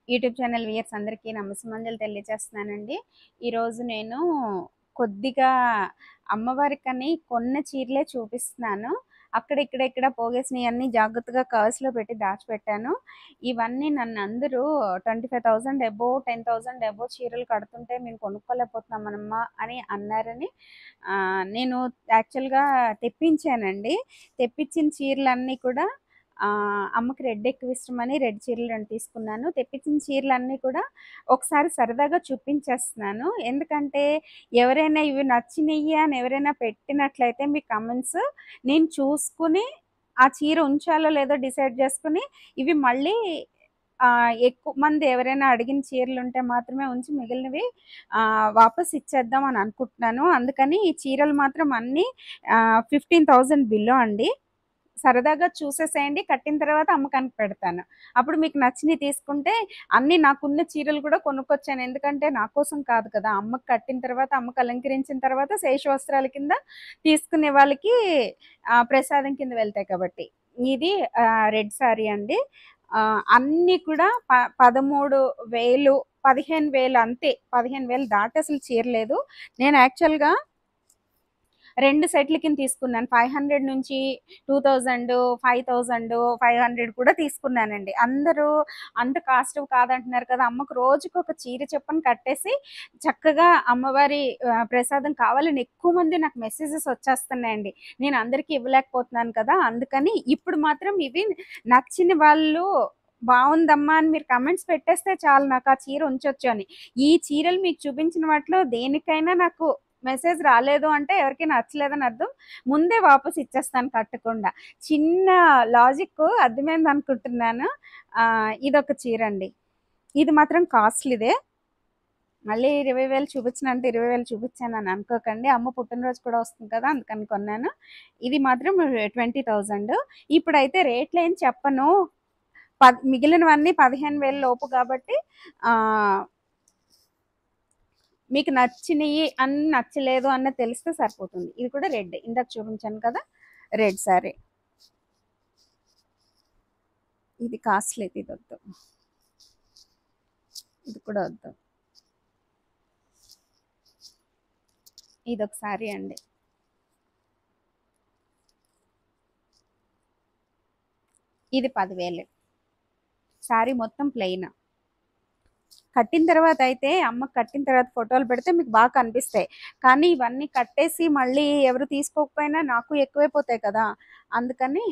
YouTube channel viewers అందరికీ నమస్సుమంజలు తెలియజేస్తున్నానండి. ఈరోజు నేను కొద్దిగా అమ్మవారికని కొన్న చీరలే చూపిస్తున్నాను. అక్కడ ఇక్కడ పోగేసినయన్నీ జాగ్రత్తగా కవర్స్‌లో పెట్టి దాచిపెట్టాను. ఇవన్నీ నన్నందరూ 25,000 అబోవ్ 10,000 అబోవ్ చీరలు కడుతుంటే మేము కొనుక్కోలేకపోతున్నామమ్మా అని అన్నారని నేను యాక్చువల్‌గా తెప్పించానండి. తెప్పించిన చీరలన్నీ కూడా అమ్మకి రెడ్ ఎక్కువ ఇష్టమని రెడ్ చీరలు 2 తీసుకున్నాను. తెప్పించిన చీరలన్నీ కూడా ఒకసారి సరదాగా చూపించేస్తున్నాను. ఎందుకంటే ఎవరైనా ఇవి నచ్చినియి అని ఎవరైనా పెట్టినట్లయితే మీ కమెంట్స్ నేను చూసుకుని ఆ చీర ఉంచాలో లేదో డిసైడ్ చేసుకొని ఇవి మళ్ళీ ఎక్కువ మంది ఎవరైనా అడిగిన చీరలుంటే మాత్రమే ఉంచి మిగిలినవి వాపస్ ఇచ్చేద్దాం అని అనుకుంటున్నాను. అందుకని ఈ చీరలు మాత్రం అన్నీ 15,000 బిలో అండి. సరదాగా చూసేసేయండి. కట్టిన తర్వాత అమ్మకానికి పెడతాను. అప్పుడు మీకు నచ్చినయి తీసుకుంటే అన్నీ నాకున్న చీరలు కూడా కొనుక్కొచ్చాను. ఎందుకంటే నా కోసం కాదు కదా! అమ్మకి కట్టిన తర్వాత, అమ్మకి అలంకరించిన తర్వాత శేషవస్త్రాల కింద తీసుకునే వాళ్ళకి ప్రసాదం కింద వెళ్తాయి కాబట్టి. ఇది రెడ్ సారీ అండి. అన్నీ కూడా 13,000, 15,000 అంతే. 15,000 దాటి అసలు చీర లేదు. నేను యాక్చువల్‌గా 2 సెట్ల కింద తీసుకున్నాను. 500 నుంచి 2000, 5000, 500 కూడా తీసుకున్నానండి. అందరూ అంత కాస్ట్ కాదంటున్నారు కదా! అమ్మకు రోజుకొక చీర చొప్పున కట్టేసి చక్కగా అమ్మవారి ప్రసాదం కావాలని ఎక్కువ మంది నాకు మెసేజెస్ వచ్చేస్తున్నాయండి. నేను అందరికీ ఇవ్వలేకపోతున్నాను కదా! అందుకని ఇప్పుడు మాత్రం ఇవి నచ్చిన వాళ్ళు బావుందమ్మా అని మీరు కమెంట్స్ పెట్టేస్తే చాలు నాకు ఆ చీర ఉంచొచ్చు అని. ఈ చీరలు మీకు చూపించిన వాటిలో దేనికైనా నాకు మెసేజ్ రాలేదు అంటే ఎవరికీ నచ్చలేదని అర్థం. ముందే వాపస్ ఇచ్చేస్తాను కట్టకుండా. చిన్న లాజిక్ అర్థమైందనుకుంటున్నాను. ఇదొక చీరండి. ఇది మాత్రం కాస్ట్‌లీదే. మళ్ళీ 20,000 చూపించనంటే 20,000 చూపించానని అనుకోకండి. అమ్మ పుట్టినరోజు కూడా వస్తుంది కదా! అందుకని కొన్నాను. ఇది మాత్రం 20,000. ఇప్పుడైతే రేట్లేం చెప్పను. మిగిలినవన్నీ 15,000 లోపు కాబట్టి మీకు నచ్చినయి అన్నీ నచ్చలేదు అన్నది తెలిస్తే సరిపోతుంది. ఇది కూడా రెడ్. ఇందాక చూపించాను కదా! రెడ్ సారీ. ఇది కాస్ట్‌లీది ఇదొద్దు. ఇది కూడా వద్దు. ఇదొక సారీ అండి. ఇది 10,000. సారీ మొత్తం ప్లెయిన్. కట్టిన తర్వాత అయితే అమ్మకి కట్టిన తర్వాత ఫోటోలు పెడితే మీకు బాగా కనిపిస్తాయి. కానీ ఇవన్నీ కట్టేసి మళ్ళీ ఎవరు తీసుకోకపోయినా నాకు ఎక్కువైపోతాయి కదా! అందుకని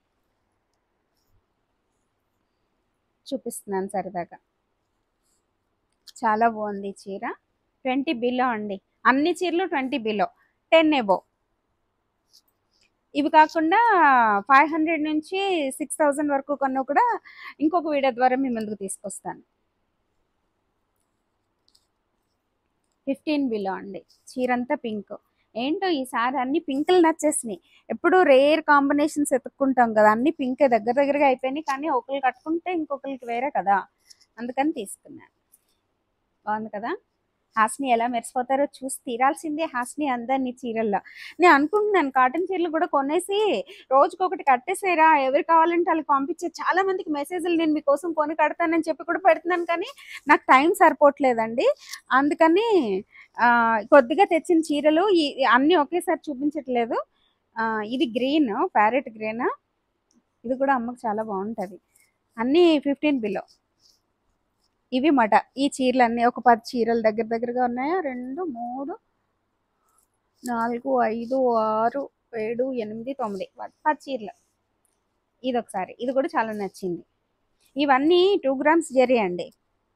చూపిస్తున్నాను సరదాగా. చాలా బాగుంది ఈ చీర. 20 బిలో అండి. అన్ని చీరలు 20 బిలో. 10 అబోవ్. ఇవి కాకుండా 500 నుంచి 6,000 వరకు కొన్నా కూడా ఇంకొక వీడియో ద్వారా మీ ముందుకు తీసుకొస్తాను. 15 బిలో అండి. చీరంతా పింక్. ఏంటో ఈసారి అన్ని పింకులు నచ్చేసినాయి. ఎప్పుడు రేర్ కాంబినేషన్స్ ఎతుక్కుంటాం కదా! అన్ని పింకే దగ్గరగా అయిపోయినాయి. కానీ ఒకళ్ళు కట్టుకుంటే ఇంకొకళ్ళకి వేరే కదా! అందుకని తీసుకున్నాను. బాగుంది కదా! హాసిని ఎలా మెరిసిపోతారో చూసి తీరాల్సిందే హాసిని అందరిని చీరల్లో. నేను అనుకుంటున్నాను కాటన్ చీరలు కూడా కొనేసి రోజుకొకటి కట్టేసేరా ఎవరు కావాలంటే వాళ్ళకి పంపించే. చాలా మందికి మెసేజ్లు నేను మీకోసం కొని కడతానని చెప్పి కూడా పెడుతున్నాను. కానీ నాకు టైం సరిపోవట్లేదండి. అందుకని కొద్దిగా తెచ్చిన చీరలు అన్నీ ఒకేసారి చూపించట్లేదు. ఇది గ్రీన్, ప్యారెట్ గ్రీన్. ఇది కూడా అమ్మకు చాలా బాగుంటుంది. అన్నీ 15 బిలో. ఇవి మాట ఈ చీరలన్నీ ఒక 10 చీరలు దగ్గరగా ఉన్నాయా? 2, 3, 4, 5, 6, 7, 8, 9 10 చీరలు. ఇదొకసారి. ఇది కూడా చాలా నచ్చింది. ఇవన్నీ 2 గ్రామ్స్ జరీ అండి.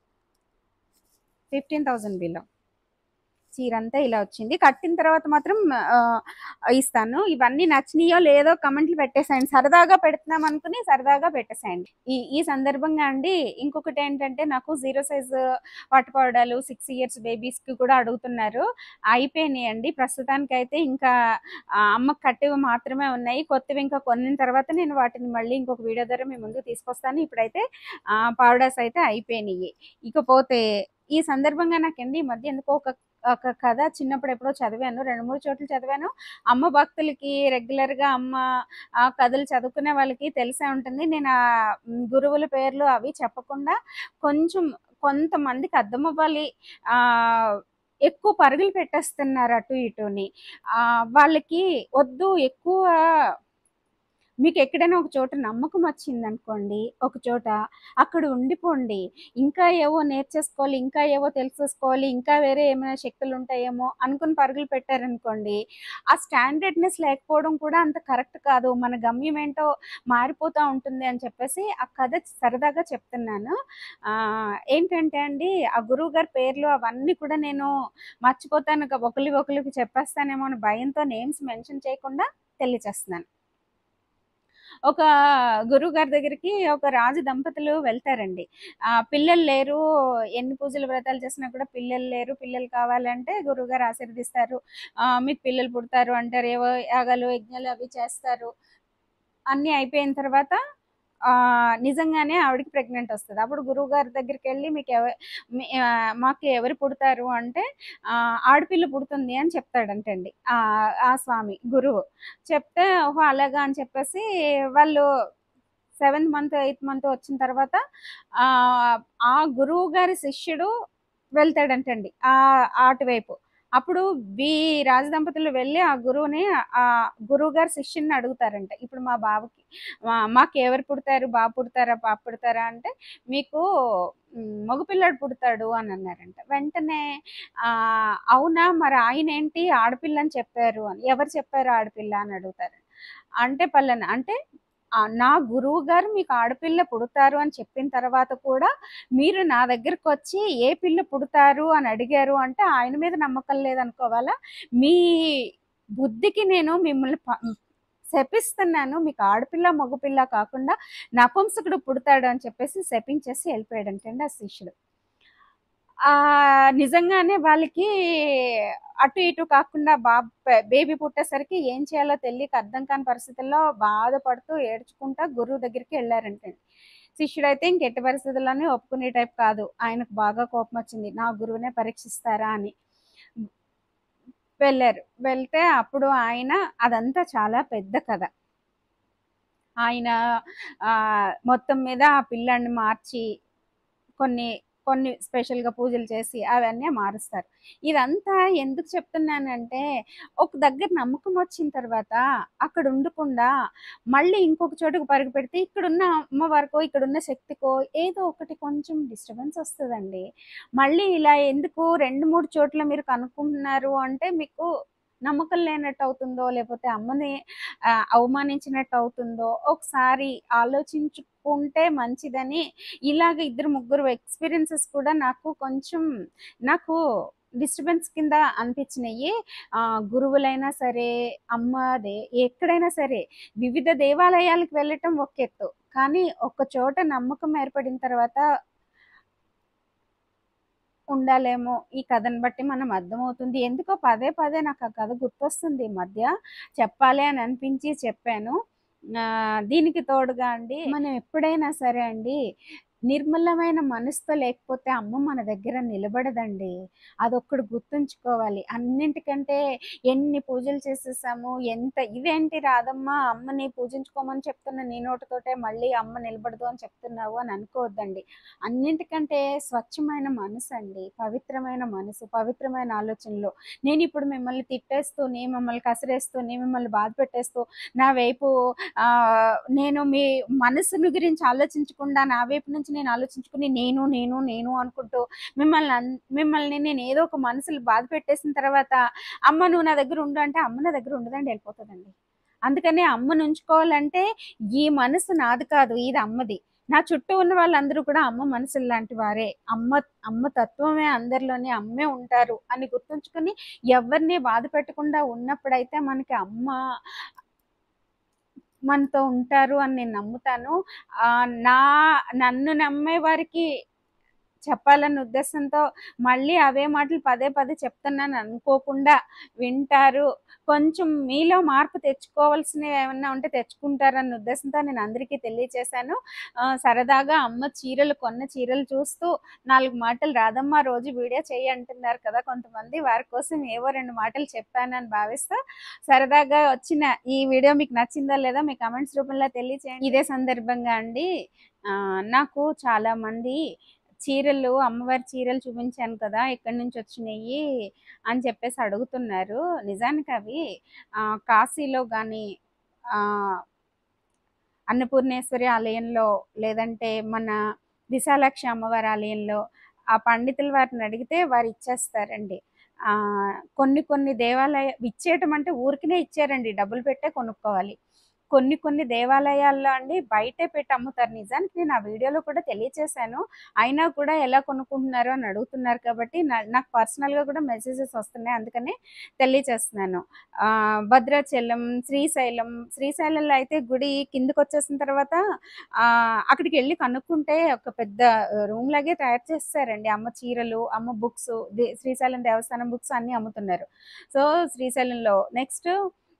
15,000 బిలో. చీరంతా ఇలా వచ్చింది. కట్టిన తర్వాత మాత్రం ఇస్తాను. ఇవన్నీ నచ్చినాయో లేదో కమెంట్లు పెట్టేసేయండి. సరదాగా పెడుతున్నాం అనుకుని సరదాగా పెట్టేసేయండి. ఈ సందర్భంగా అండి ఇంకొకటి ఏంటంటే నాకు 0 సైజు పట్టుకోవడాలు 6 ఇయర్స్ బేబీస్కి కూడా అడుగుతున్నారు. అయిపోయినాయండి. ప్రస్తుతానికైతే ఇంకా అమ్మకు కట్టివి మాత్రమే ఉన్నాయి. కొత్తవి ఇంకా కొనిన తర్వాత నేను వాటిని మళ్ళీ ఇంకొక వీడియో ద్వారా మీ ముందుకు తీసుకొస్తాను. ఇప్పుడైతే పౌడర్స్ అయితే అయిపోయినాయి. ఇకపోతే ఈ సందర్భంగా నాకండి ఈ మధ్య ఎందుకో ఒక ఒక కథ చిన్నప్పుడు ఎప్పుడో చదివాను. 2, 3 చోట్ల చదివాను. అమ్మ భక్తులకి రెగ్యులర్‌గా కథలు చదువుకునే వాళ్ళకి తెలిసే ఉంటుంది. నేను గురువుల పేర్లు అవి చెప్పకుండా కొంచెం కొంతమందికి అర్థమవ్వాలి. ఆహ్, ఎక్కువ పరుగులు పెట్టేస్తున్నారు అటు ఇటుని. వాళ్ళకి వద్దు ఎక్కువ మీకెక్కడైనా ఒక చోట నమ్మకం వచ్చిందనుకోండి, ఒక చోట అక్కడ ఉండిపోండి. ఇంకా ఏవో నేర్చేసుకోవాలి, ఇంకా ఏవో తెలిసేసుకోవాలి, ఇంకా వేరే ఏమైనా శక్తులుంటాయేమో అనుకుని పరుగులు పెట్టారనుకోండి, ఆ స్టాండర్డ్‌నెస్ లేకపోవడం కూడా అంత కరెక్ట్ కాదు. మన గమ్యం ఏంటో మారిపోతా ఉంటుంది అని చెప్పేసి ఆ కథ సరదాగా చెప్తున్నాను. ఏంటంటే అండి, ఆ గురువుగారి పేర్లు అవన్నీ కూడా నేను మర్చిపోతాను. ఒకళ్ళకి చెప్పేస్తానేమో అని భయంతో నేమ్స్ మెన్షన్ చేయకుండా తెలియచేస్తున్నాను. ఒక గురువుగారి దగ్గరికి ఒక రాజు దంపతులు వెళ్తారండి. పిల్లలు లేరు. ఎన్ని పూజలు, వ్రతాలు చేసినా కూడా పిల్లలు లేరు. పిల్లలు కావాలంటే గురువుగారు ఆశీర్వదిస్తారు. మీకు పిల్లలు పుడతారు అంటారు. ఏవో యాగాలు, యజ్ఞాలు అవి చేస్తారు. అన్నీ అయిపోయిన తర్వాత నిజంగానే ఆవిడకి ప్రెగ్నెంట్ వస్తది. అప్పుడు గురువుగారి దగ్గరికెళ్ళి మాకు ఎవరు పుడతారు అంటే, ఆడపిల్ల పుడుతుంది అని చెప్తాడంటండి. ఆ స్వామి గురువు. చెప్తే ఓహో! అలాగా అని చెప్పేసి వాళ్ళు 7th మంత్, 8th మంత్ వచ్చిన తర్వాత ఆహ్, ఆ గురువుగారి శిష్యుడు వెళ్తాడంటండి అటువైపు. అప్పుడు రాజదంపతులు వెళ్ళి ఆ గురువుని గురువుగారి శిష్యుడిని అడుగుతారంట. ఇప్పుడు మా బాబుకి మాకెవరు పుడతారు? బాబు పుడతారా? పాప పుడతారా? అంటే మీకు మగపిల్లాడు పుడతాడు అని అన్నారంట. వెంటనే అవునా? మరి ఆయనేంటి ఆడపిల్లని చెప్పారు అని. ఎవరు చెప్పారు ఆడపిల్ల అని అడుగుతారు. అంటే పలానా అంటే నా గురువుగారు మీకు ఆడపిల్ల పుడతారు అని చెప్పిన తర్వాత కూడా మీరు నా దగ్గరకొచ్చి ఏ పిల్ల పుడతారు అని అడిగారు అంటే ఆయన మీద నమ్మకం లేదనుకోవాలా? మీ బుద్ధికి నేను మిమ్మల్ని శపిస్తున్నాను. మీకు ఆడపిల్ల, మగపిల్ల కాకుండా నపుంసకుడు పుడతాడు అని చెప్పేసి శపించేసి ఎళ్ళిపోయాడంటండి ఆ శిష్యుడు. నిజంగానే వాళ్ళకి అటు ఇటు కాకుండా బేబీ పుట్టేసరికి ఏం చేయాలో తెలియక అర్థం కాని పరిస్థితుల్లో బాధపడుతూ, ఏడ్చుకుంటా గురువు దగ్గరికి ఎళ్లారంటండి. శిష్యుడైతే ఇంకెట్టి పరిస్థితుల్లోని ఒప్పుకునే టైప్ కాదు. ఆయనకు బాగా కోపమొచ్చింది. నా గురువునే పరీక్షిస్తారా అని. వెళ్లారు. వెళ్తే అప్పుడు అదంతా చాలా పెద్ద కథ. ఆయన మొత్తం మీద ఆ పిల్లాడిని మార్చి కొన్ని కొన్ని స్పెషల్‌గా పూజలు చేసి అవన్నీ మారుస్తారు. ఇదంతా ఎందుకు చెప్తున్నానంటే, ఒక దగ్గర నమ్మకం వచ్చిన తర్వాత అక్కడ ఉండకుండా మళ్ళీ ఇంకొక చోటుకి పరుగు పెడితే ఇక్కడున్న అమ్మవారికో, ఇక్కడున్న శక్తికో ఏదో ఒకటి కొంచెం డిస్టర్బెన్స్ వస్తదండి. మళ్ళీ ఇలా ఎందుకు 2, 3 చోట్ల మీరు కనుక్కుంటున్నారు అంటే మీకు నమ్మకం లేనట్టు అవుతుందో, లేపోతే అమ్మని అవమానించినట్టు అవుతుందో ఒకసారి ఆలోచించుకుంటే మంచిదని ఇలాగ ఇద్దరు ముగ్గురు ఎక్స్‌పీరియన్సెస్ కూడా నాకు డిస్టర్బెన్స్ కింద అనిపించినియి. గురువులైనా సరే, ఎక్కడైనా సరే వివిధ దేవాలయాలకు వెళ్ళటం ఒక ఎత్తు. కానీ ఒక చోట నమ్మకం ఏర్పడిన తర్వాత ఉండాలేమో ఈ కథను బట్టి మనం అర్థమవుతుంది. ఎందుకో పదే పదే నాకు ఆ కథ గుర్తొస్తుంది ఈ మధ్య. చెప్పాలి అని అనిపించి చెప్పాను. దీనికి తోడుగా అండి మనం ఎప్పుడైనా సరే అండి నిర్మలమైన మనసుతో లేకపోతే అమ్మ మన దగ్గర నిలబడదండి. అదొక్కటి గుర్తుంచుకోవాలి. అన్నింటికంటే ఎన్ని పూజలు చేసేసాము, ఇదేంటి రాధమ్మ అమ్మని పూజించుకోమని చెప్తున్న నీ నోటితోటే మళ్ళీ అమ్మ నిలబడదు అని చెప్తున్నావు అని అనుకోవద్దండి. అన్నింటికంటే స్వచ్ఛమైన మనసండి. పవిత్రమైన మనసు, పవిత్రమైన ఆలోచనలు. నేనిప్పుడు మిమ్మల్ని తిట్టేస్తూని, మిమ్మల్ని కసిరేస్తూని, మిమ్మల్ని బాధ పెట్టేస్తూ, నా వైపు నేను మీ మనసుని గురించి ఆలోచించకుండా నా వైపు నుంచి నేను ఆలోచించుకుని నేను అనుకుంటూ మిమ్మల్ని నేను ఏదో ఒక మనసులో బాధ పెట్టేసిన తర్వాత అమ్మ నువ్వు నా దగ్గర ఉండు అంటే అమ్మ నా దగ్గర ఉండదండి, వెళ్ళిపోతుందండి. అందుకని అమ్మను ఉంచుకోవాలంటే ఈ మనసు నాది కాదు, ఇది అమ్మది. నా చుట్టూ ఉన్న వాళ్ళందరూ కూడా అమ్మ మనసులు లాంటి వారే. అమ్మ తత్వమే అందరిలోనే అమ్మే ఉంటారు అని గుర్తుంచుకుని ఎవరిని బాధ పెట్టకుండా ఉన్నప్పుడైతే మనకి అమ్మ మనతో ఉంటారు అని నేను నమ్ముతాను. నన్ను నమ్మే వారికి చెప్పాలన్న ఉద్దేశంతో మళ్ళీ అవే మాటలు పదే పదే చెప్తున్నాను అనుకోకుండా వింటారు, కొంచెం మీలో మార్పు తెచ్చుకోవాల్సినవి ఏమన్నా ఉంటే తెచ్చుకుంటారన్న ఉద్దేశంతో నేను అందరికీ తెలియచేశాను. సరదాగా అమ్మ చీరలు కొన్న చీరలు చూస్తూ 4 మాటలు రాధమ్మ రోజు వీడియో చేయి అంటున్నారు కదా కొంతమంది, వారి కోసం ఏవో 2 మాటలు చెప్పానని భావిస్తూ సరదాగా వచ్చిన ఈ వీడియో మీకు నచ్చిందా లేదా మీ కమెంట్స్ రూపంలో తెలియచేయండి. ఇదే సందర్భంగా అండి నాకు చాలామంది చీరలు అమ్మవారి చీరలు చూపించాను కదా ఎక్కడి నుంచి వచ్చినాయి అని చెప్పేసి అడుగుతున్నారు. నిజానికి అవి కాశీలో కానీ అన్నపూర్ణేశ్వరి ఆలయంలో లేదంటే మన విశాలాక్షి అమ్మవారి ఆలయంలో ఆ పండితుల వారిని అడిగితే వారు ఇచ్చేస్తారండి. కొన్ని దేవాలయ ఇచ్చేయటం అంటే ఊరికినే ఇచ్చారండి, డబ్బులు పెట్టే కొనుక్కోవాలి. కొన్ని దేవాలయాల్లో అండి బయటే పెట్టి అమ్ముతారు. నిజానికి నేను ఆ వీడియోలో కూడా తెలియచేశాను, అయినా కూడా ఎలా కొనుక్కుంటున్నారు అని అడుగుతున్నారు కాబట్టి నాకు పర్సనల్గా కూడా మెసేజెస్ వస్తున్నాయి, అందుకనే తెలియచేస్తున్నాను. భద్రాచలం, శ్రీశైలంలో అయితే గుడి కిందకు వచ్చేసిన తర్వాత అక్కడికి వెళ్ళి కనుక్కుంటే ఒక పెద్ద రూమ్ లాగే తయారు చేస్తారండి. అమ్మ చీరలు, అమ్మ బుక్స్, శ్రీశైలం దేవస్థానం బుక్స్ అన్నీ అమ్ముతున్నారు. సో శ్రీశైలంలో నెక్స్ట్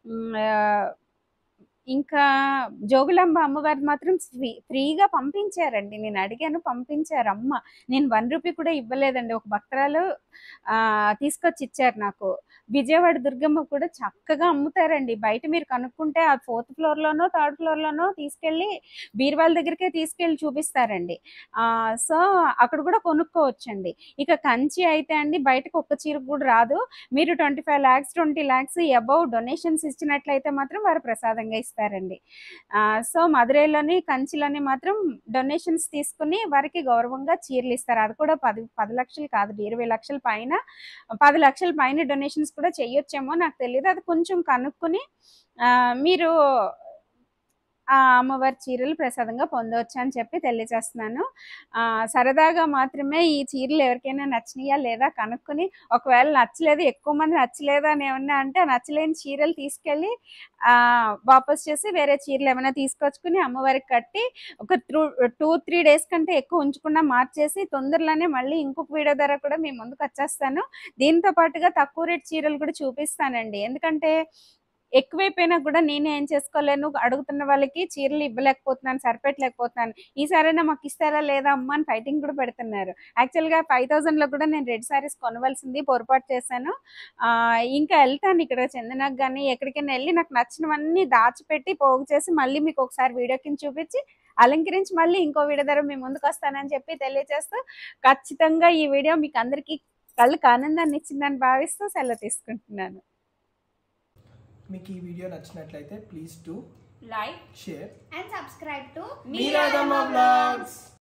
ఇంకా జోగులాంబ అమ్మవారు మాత్రం ఫ్రీగా పంపించారండి. నేను అడిగాను, పంపించారు అమ్మ. నేను 1 రూపీ కూడా ఇవ్వలేదండి, ఒక భక్తురాలు తీసుకొచ్చి ఇచ్చారు నాకు. విజయవాడ దుర్గమ్మ కూడా చక్కగా అమ్ముతారండి. బయట మీరు కనుక్కుంటే ఆ 4th ఫ్లోర్లోనో 3rd ఫ్లోర్లోనో తీసుకెళ్ళి బీరువాల దగ్గరికే తీసుకెళ్ళి చూపిస్తారండి. సో అక్కడ కూడా కొనుక్కోవచ్చండి. ఇక కంచి అయితే అండి బయటకు ఒక్క చీర కూడా రాదు. మీరు 25 lakhs 20 lakhs అబౌవ్ డొనేషన్స్ ఇచ్చినట్లయితే మాత్రం వారు ప్రసాదంగా ఇస్తారండి. సో మదురైలోని కంచిలోని మాత్రం డొనేషన్స్ తీసుకుని వారికి గౌరవంగా చీరలు ఇస్తారు. అది కూడా 10 లక్షలు కాదు, 20 లక్షల పైన, 10 లక్షల పైన డొనేషన్స్ కూడా చెయ్యొచ్చేమో నాకు తెలియదు. అది కొంచెం కనుక్కుని మీరు అమ్మవారి చీరలు ప్రసాదంగా పొందవచ్చు అని చెప్పి తెలియజేస్తున్నాను. సరదాగా మాత్రమే ఈ చీరలు ఎవరికైనా నచ్చినాయా లేదా కనుక్కొని, ఒకవేళ నచ్చలేదు, ఎక్కువ మంది నచ్చలేదు అని ఏమన్నా అంటే నచ్చలేని చీరలు తీసుకెళ్ళి వాపస్ చేసి వేరే చీరలు ఏమైనా తీసుకొచ్చుకుని అమ్మవారికి కట్టి ఒక 2-3 days కంటే ఎక్కువ ఉంచకుండా మార్చేసి తొందరలోనే మళ్ళీ ఇంకొక వీడియో ద్వారా కూడా మీ ముందుకు వచ్చేస్తాను. దీంతో పాటుగా తక్కువ రేట్ చీరలు కూడా చూపిస్తానండి. ఎందుకంటే ఎక్కువైపోయినా కూడా నేనే ఏం చేసుకోలేను, అడుగుతున్న వాళ్ళకి చీరలు ఇవ్వలేకపోతున్నాను, సరిపెట్టలేకపోతున్నాను. ఈసారైనా మాకు ఇస్తారా లేదా అమ్మ అని ఫైటింగ్ కూడా పెడుతున్నారు. యాక్చువల్గా 5000లో కూడా నేను రెడ్ శారీస్ కొనవలసింది, పొరపాటు చేశాను. ఇంకా వెళ్తాను ఇక్కడ చందనకు కానీ ఎక్కడికైనా వెళ్ళి నాకు నచ్చినవన్నీ దాచిపెట్టి పోగు చేసి మళ్ళీ మీకు ఒకసారి వీడియో కింద చూపించి అలంకరించి మళ్ళీ ఇంకో వీడియో ద్వారా మీ ముందుకు వస్తానని చెప్పి తెలియజేస్తూ, ఖచ్చితంగా ఈ వీడియో మీకు అందరికీ కళ్ళకు ఆనందాన్ని ఇచ్చిందని భావిస్తూ సెలవు తీసుకుంటున్నాను. మీకు ఈ వీడియో నచ్చినట్లయితే please do like, share and subscribe to మీ రాధమ్మ వ్లాగ్స్.